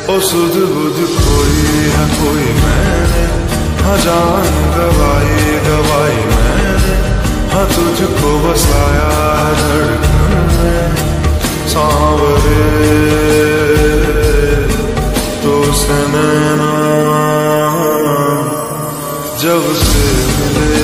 ओ सुध बुध कोई है कोई मैंने, हाँ जान गवाई गवाई मैंने, हाँ तुझको बसाया है धड़कन में। सांवरे तो से नैना जब से मिले